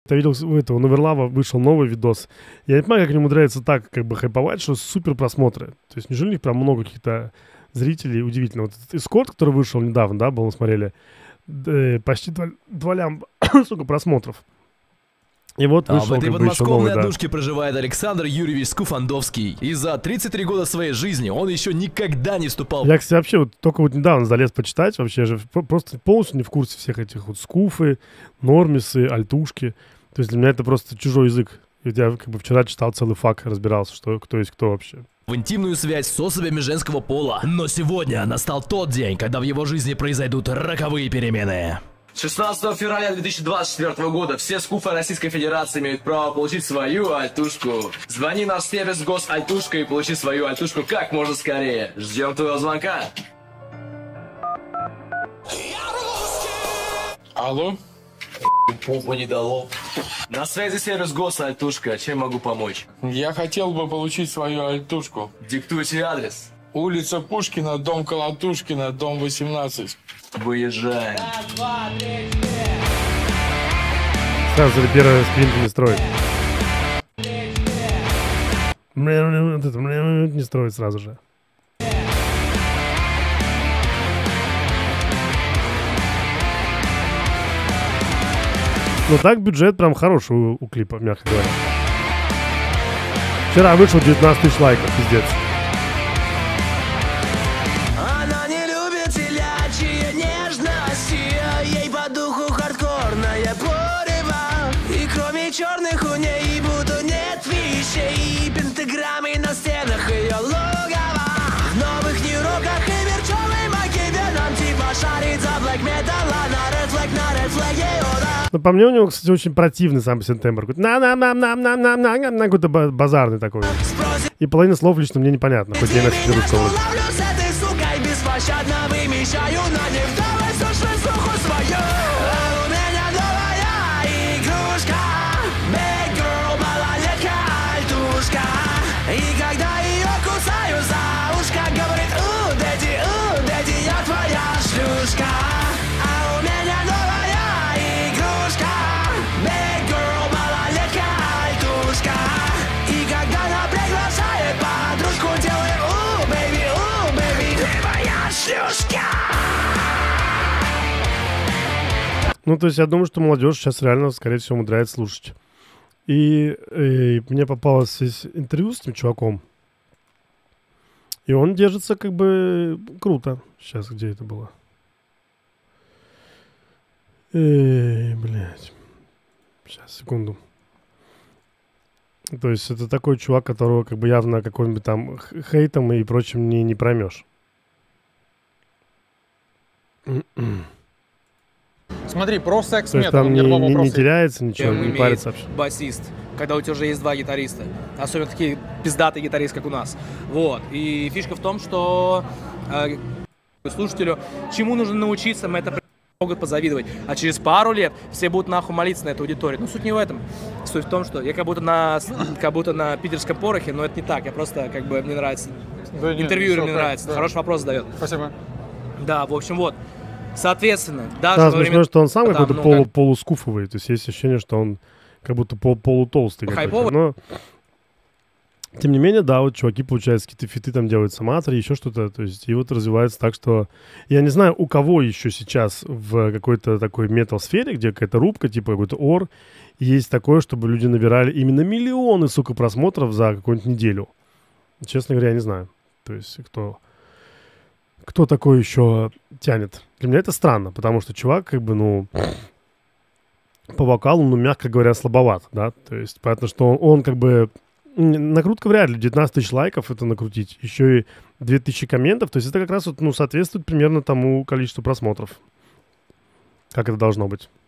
Я видел, у этого Новерлава вышел новый видос. Я не понимаю, как они умудряются так как бы хайповать, что супер просмотры. То есть неужели у них прям много каких-то зрителей? Удивительно. Вот этот эскорт, который вышел недавно, да, был, мы смотрели, почти 2 лямба, сука, просмотров. И вот вышел, в этой как бы, подмосковной новый, однушке проживает Александр Юрьевич Скуфандовский. И за 33 года своей жизни он еще никогда не вступал... Я, кстати, вообще вот только вот недавно залез почитать, вообще же просто полностью не в курсе всех этих вот скуфы, нормисы, альтушки. То есть для меня это просто чужой язык. И я как бы вчера читал целый факт, разбирался, что кто есть кто вообще. В интимную связь с особями женского пола. Но сегодня настал тот день, когда в его жизни произойдут роковые перемены. 16 февраля 2024 года все скуфы Российской Федерации имеют право получить свою альтушку. Звони на сервис Госальтушка и получи свою альтушку как можно скорее. Ждем твоего звонка. Алло? Попа не дало. На связи сервис Госальтушка. Чем могу помочь? Я хотел бы получить свою альтушку. Диктуйте адрес. Улица Пушкина, дом Колотушкина, дом 18. Выезжаем. Сразу же первый скрин не строит. Не строит сразу же. Ну так бюджет прям хороший у клипа, мягко говоря. Вчера вышел 19 тысяч лайков, пиздец. Она не любит телячьи нежности, ей по духу хардкорное порево. И кроме черных у ней будто нет вещей, и пентаграммы на стенах ее логова. В новых нью-роках и верчевой магии нам типа шарит за блэк металла на редфлэге, о да. Ну, по мне, у него, кстати, очень противный сам сентембр. На какой-то базарный такой. И половина слов лично мне непонятно, хоть я на себе русского. И когда ее кусаю за ушко, говорит: дэдди, я твоя шлюшка. А у меня новая игрушка, big girl, малолетка, альтушка. И когда она приглашает подружку, делает: бэйби, ты моя шлюшка. Ну, то есть я думаю, что молодежь сейчас реально, скорее всего, умудряется слушать. И мне попалось здесь интервью с этим чуваком. И он держится как бы круто. Сейчас, где это было? Блядь. Сейчас, секунду. То есть это такой чувак, которого как бы явно каким-нибудь там хейтом и прочим не проймешь. Смотри, про То есть секс-метал, там у меня два не вопроса. теряется ничего, Чем не имеет парится вообще. басист, когда у тебя уже есть 2 гитариста. Особенно такие пиздатые гитаристы, как у нас. Вот. И фишка в том, что слушателю, чему нужно научиться, мы это могут позавидовать. А через пару лет все будут нахуй молиться на эту аудиторию. Но суть не в этом. Суть в том, что я как будто на питерском порохе, но это не так. Я просто как бы мне нравится. Да нет, Интервьюер всё, мне да, нравится. да. Хороший вопрос задает. Спасибо. Да, в общем, вот. Соответственно, даже Да, во смешно, время... что он сам Да, какой-то ну, как- полускуфовый. То есть есть ощущение, что он как будто полутолстый какой-то. Хайповый? Но, тем не менее, да, вот чуваки, получается, какие-то фиты там делают с Аматори, еще что-то. То есть и вот развивается так, что... Я не знаю, у кого еще сейчас в какой-то такой метал-сфере, где какая-то рубка, типа какой-то ор, есть такое, чтобы люди набирали именно миллионы, сука, просмотров за какую-нибудь неделю. Честно говоря, я не знаю. То есть кто такой еще тянет. Для меня это странно, потому что чувак, как бы, ну, по вокалу, ну, мягко говоря, слабоват, да, то есть понятно, что он как бы, накрутка вряд ли, 19 тысяч лайков это накрутить, еще и 2000 комментов, то есть это как раз вот, ну, соответствует примерно тому количеству просмотров, как это должно быть.